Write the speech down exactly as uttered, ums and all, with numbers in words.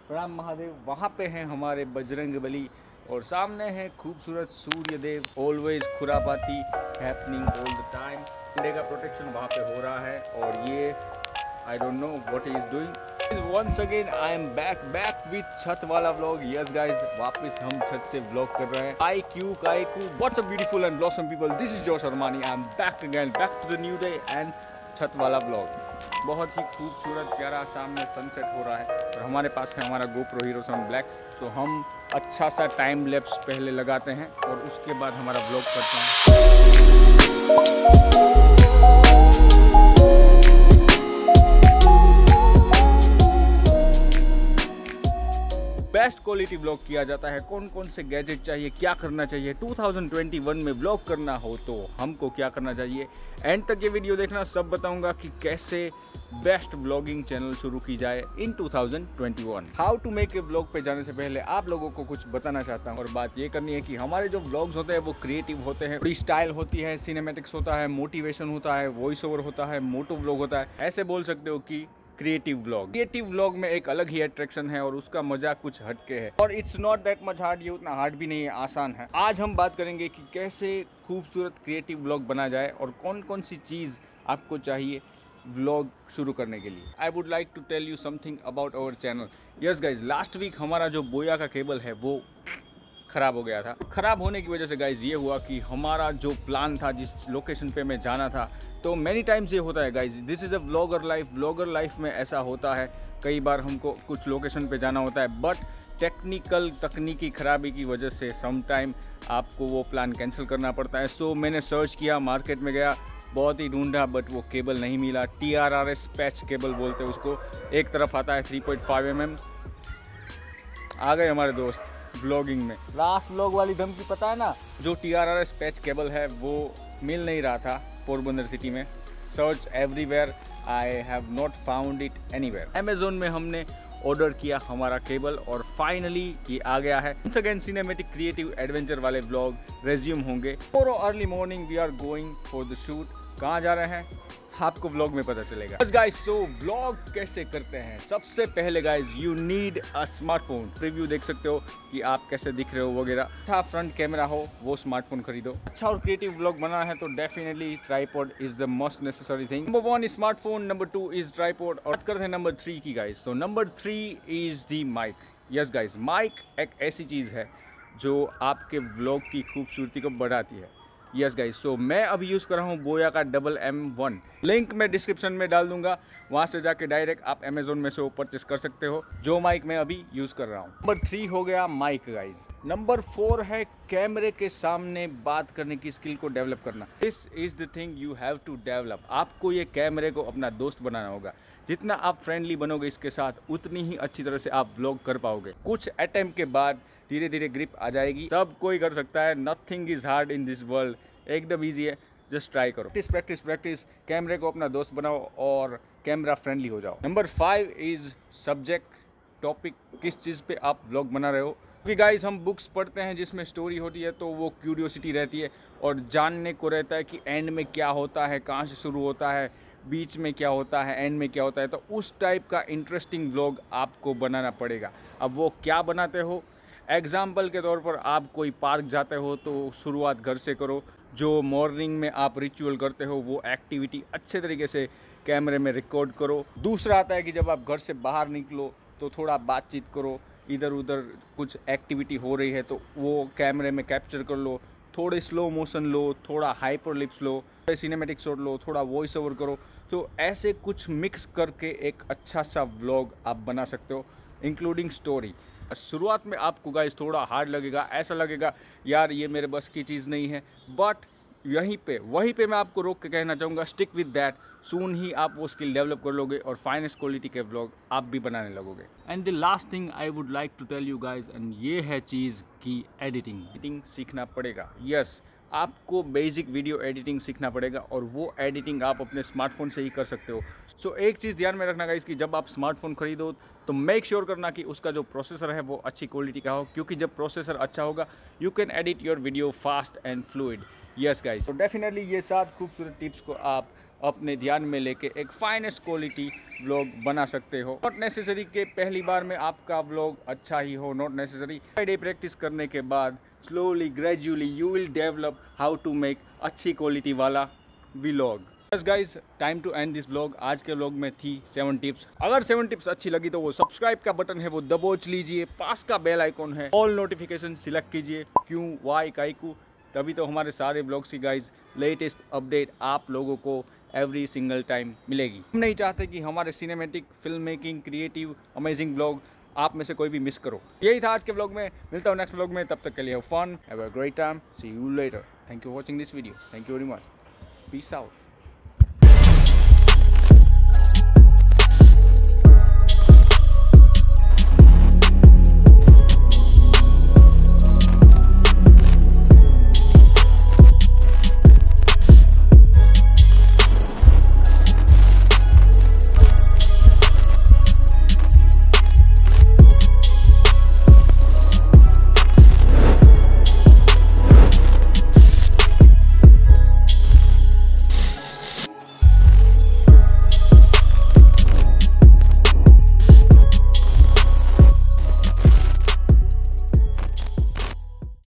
प्रणाम महादेव। वहाँ पे हैं हमारे बजरंग बली और सामने है खूबसूरत सूर्य देव। ऑलवेज खुरापाती happening all the time. India का प्रोटेक्शन वहाँ पे हो रहा है और ये I don't know what he is doing. Once again I am back back with छत वाला व्लॉग। यस गाइस, वापस हम छत से व्लॉग कर रहे हैं। आई क्यू काई कू what's up beautiful and blossom people, this is Josh Armani. I am back again, back to the new day and छत वाला व्लॉग। बहुत ही खूबसूरत प्यारा सामने सनसेट हो रहा है और हमारे पास है हमारा गोप्रो हीरो सेवन ब्लैक। तो हम अच्छा सा टाइम लैप्स पहले लगाते हैं और उसके बाद हमारा व्लॉग करते हैं। बेस्ट क्वालिटी व्लॉग किया जाता है। कौन कौन से गैजेट चाहिए, क्या करना चाहिए, टू थाउजेंड ट्वेंटी वन में व्लॉग करना हो तो हमको क्या करना चाहिए। एंड तक ये वीडियो देखना, सब बताऊंगा कि कैसे बेस्ट व्लॉगिंग चैनल शुरू की जाए in two thousand twenty one. How to make a vlog पे जाने से पहले आप लोगों को कुछ बताना चाहता हूँ और बात ये करनी है कि हमारे जो व्लॉग्स होते हैं वो क्रिएटिव होते हैं। बड़ी स्टाइल होती है, सिनेमैटिक्स होता है, मोटिवेशन होता है, वॉइस ओवर होता है, मोटो व्लॉग होता है। ऐसे बोल सकते हो कि क्रिएटिव व्लॉग। क्रिएटिव व्लॉग में एक अलग ही अट्रैक्शन है और उसका मजा कुछ हटके है और it's not that much hard. ये उतना हार्ड भी नहीं है, आसान है। आज हम बात करेंगे कि कैसे खूबसूरत क्रिएटिव व्लॉग बना जाए और कौन कौन सी चीज़ आपको चाहिए व्लॉग शुरू करने के लिए। I would like to tell you something about our channel. Yes guys, last week हमारा जो बोया का केबल है वो ख़राब हो गया था। ख़राब होने की वजह से गाइज ये हुआ कि हमारा जो प्लान था, जिस लोकेशन पे मैं जाना था, तो मैनी टाइम्स ये होता है guys, this is a vlogger life. Vlogger life में ऐसा होता है, कई बार हमको कुछ लोकेशन पे जाना होता है बट टेक्निकल तकनीकी ख़राबी की वजह से सम टाइम आपको वो प्लान कैंसिल करना पड़ता है। सो so, मैंने सर्च किया, मार्केट में गया, बहुत ही ढूंढा बट वो केबल नहीं मिला। T R R S patch cable बोलते हैं उसको। एक तरफ आता है three point five M M. आ गए हमारे दोस्त ब्लॉगिंग में। लास्ट ब्लॉग वाली धमकी पता है ना, जो T R R S patch cable है वो मिल नहीं रहा था पोरबंदर सिटी में। Search everywhere, I have not found it anywhere. Amazon में हमने ऑर्डर किया हमारा केबल और फाइनली ये आ गया है। Once again cinematic creative adventure वाले व्लॉग रेज्यूम होंगे। Tomorrow early morning we are going for the shoot. कहाँ जा रहे हैं आपको व्लॉग में पता चलेगा। बस गाइस, सो व्लॉग कैसे करते हैं। सबसे पहले guys you need a smartphone. Preview देख सकते हो कि आप कैसे दिख रहे हो वगैरह। अच्छा फ्रंट कैमरा हो वो स्मार्टफोन खरीदो। अच्छा और क्रिएटिव व्लॉग बनाना है तो definitely tripod is the most necessary thing. Number one smartphone, number two is tripod. और बात करते हैं नंबर थ्री की गाइस। तो number three is the mic. Yes guys, mic एक ऐसी चीज़ है जो आपके व्लॉग की खूबसूरती को बढ़ाती है। यस गाइस, सो मैं अभी यूज़ कर रहा हूँ बोया का डबल एम वन। लिंक मैं डिस्क्रिप्शन में डाल दूंगा, वहाँ से जाके डायरेक्ट आप अमेजोन में से वो परचेस कर सकते हो, जो माइक मैं अभी यूज़ कर रहा हूँ। नंबर थ्री हो गया माइक गाइस। नंबर फोर है कैमरे के सामने बात करने की स्किल को डेवलप करना। This is the thing you have to develop. आपको ये कैमरे को अपना दोस्त बनाना होगा। जितना आप फ्रेंडली बनोगे इसके साथ, उतनी ही अच्छी तरह से आप व्लॉग कर पाओगे। कुछ अटेम्प्ट के बाद धीरे धीरे ग्रिप आ जाएगी। सब कोई कर सकता है, nothing is hard in this world. एकदम ईजी है, जस्ट ट्राई करो। प्रैक्टिस प्रैक्टिस प्रैक्टिस, कैमरे को अपना दोस्त बनाओ और कैमरा फ्रेंडली हो जाओ। Number five is subject, topic, किस चीज़ पे आप व्लॉग बना रहे हो। क्योंकि गाइस हम बुक्स पढ़ते हैं जिसमें स्टोरी होती है तो वो क्यूरियोसिटी रहती है और जानने को रहता है कि एंड में क्या होता है, कहाँ से शुरू होता है, बीच में क्या होता है, एंड में क्या होता है। तो उस टाइप का इंटरेस्टिंग व्लॉग आपको बनाना पड़ेगा। अब वो क्या बनाते हो, एग्जाम्पल के तौर पर आप कोई पार्क जाते हो तो शुरुआत घर से करो। जो मॉर्निंग में आप रिचुअल करते हो वो एक्टिविटी अच्छे तरीके से कैमरे में रिकॉर्ड करो। दूसरा आता है कि जब आप घर से बाहर निकलो तो थोड़ा बातचीत करो, इधर उधर कुछ एक्टिविटी हो रही है तो वो कैमरे में कैप्चर कर लो। थोड़े स्लो मोशन लो, थोड़ा हाइपर लिप्स लो, थोड़े सिनेमैटिक शॉट लो, थोड़ा वॉइस ओवर करो। तो ऐसे कुछ मिक्स करके एक अच्छा सा व्लॉग आप बना सकते हो, इंक्लूडिंग स्टोरी। शुरुआत में आपको गाइस थोड़ा हार्ड लगेगा, ऐसा लगेगा यार ये मेरे बस की चीज़ नहीं है, बट यहीं पे वहीं पे मैं आपको रोक के कहना चाहूँगा, स्टिक विद दैट। सून ही आप वो स्किल डेवलप कर लोगे और फाइनेस्ट क्वालिटी के व्लॉग आप भी बनाने लगोगे। And the last thing I would like to tell you guys, and ये है चीज़ की एडिटिंग। एडिटिंग सीखना पड़ेगा। यस, आपको बेसिक वीडियो एडिटिंग सीखना पड़ेगा और वो एडिटिंग आप अपने स्मार्टफोन से ही कर सकते हो। सो so, एक चीज़ ध्यान में रखना गाइस कि जब आप स्मार्टफोन खरीदो तो मेक श्योर करना कि उसका जो प्रोसेसर है वो अच्छी क्वालिटी का हो, क्योंकि जब प्रोसेसर अच्छा होगा you can edit your video fast and fluid. Yes guys, तो डेफिनेटली ये सात खूबसूरत टिप्स को आप अपने ध्यान में लेके एक फाइनेस्ट क्वालिटी व्लॉग बना सकते हो। नॉट नेसेसरी कि पहली बार में आपका व्लॉग अच्छा ही हो, नॉट नेसेसरी। डे प्रैक्टिस करने के बाद slowly gradually you will develop how to make अच्छी क्वालिटी वाला व्लॉग। बस guys, time to end this vlog. आज के व्लॉग में थी सेवन टिप्स। अगर सेवन टिप्स अच्छी लगी तो वो सब्सक्राइब का बटन है वो दबोच लीजिए, पास का बेल आइकॉन है ऑल नोटिफिकेशन सिलेक्ट कीजिए। क्यों, वाई, काइकू, तभी तो हमारे सारे ब्लॉग्स की गाइज लेटेस्ट अपडेट आप लोगों को एवरी सिंगल टाइम मिलेगी। हम नहीं चाहते कि हमारे cinematic, film making, creative, amazing blog आप में से कोई भी मिस करो। यही था आज के ब्लॉग में। मिलता हूँ नेक्स्ट ब्लॉग में, तब तक के लिए have fun, have a great time, see you later. Thank you for watching this video, thank you very much, peace out.